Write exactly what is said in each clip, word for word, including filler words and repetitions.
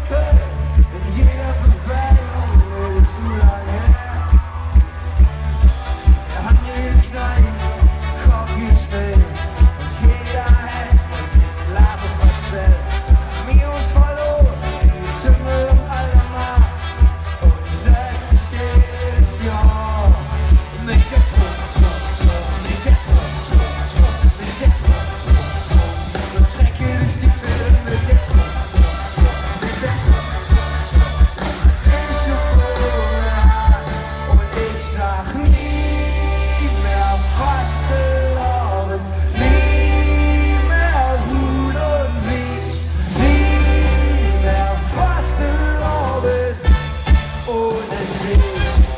Köln, in jeder Bewegung, ist zu lang her. Wir haben jeden Knall auf den Kopf gestellt und jeder hätte von dem Labe verzählt. Wir haben uns verloren in Getümmel um alle Macht und sagt es jedes Jahr mit der Trum, Trum, Trum, mit der Trum, Trum, Trum, mit der Trum, Trum, Trum. Und trecke durch die Filme mit der Trum, Trum, Trum, mit der Trum, Trum, Trum. Das macht dich so vorher und ich sag nie mehr fast verloren, nie mehr Hut und Wies, nie mehr fast verloren ohne dich.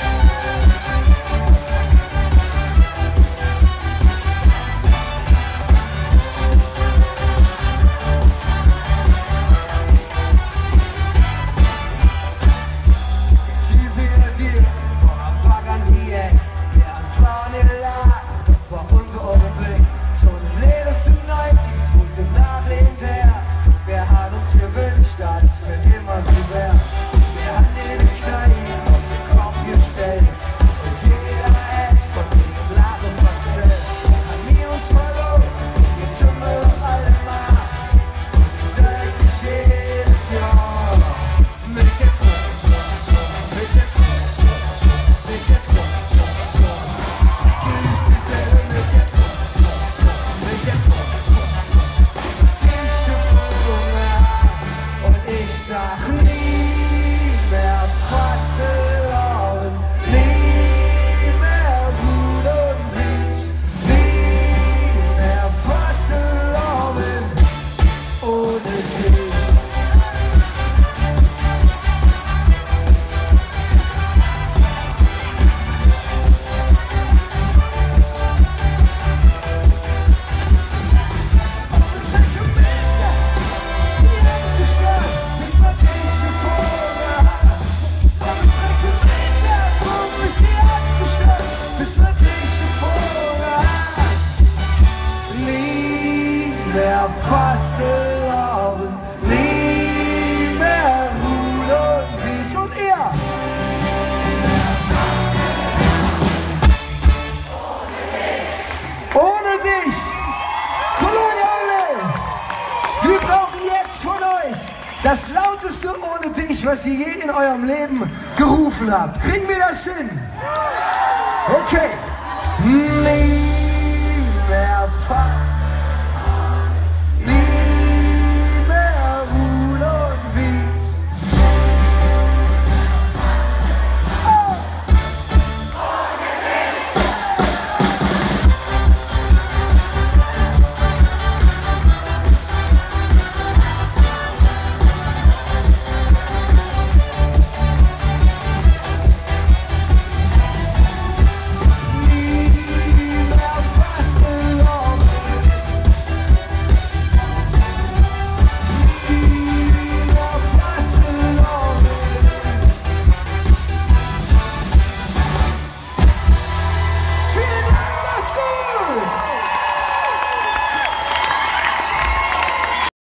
Sag nie mehr fast verloren, nie mehr Gut und Wies, nie mehr fast verloren ohne dich. Fast verloren, nie mehr Ruhe und Wies und ihr. Ohne dich, Colonia Ole. Wir brauchen jetzt von euch das lauteste Ohne dich, was ihr je in eurem Leben gerufen habt. Kriegen wir das hin? Okay. Nie mehr fast